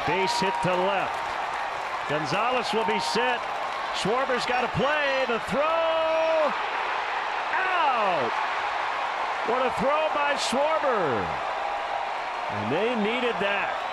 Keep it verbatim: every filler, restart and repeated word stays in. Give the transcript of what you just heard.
Base hit to left. Gonzalez will be set. Schwarber's got to play. The throw. Out. What a throw by Schwarber. And they needed that.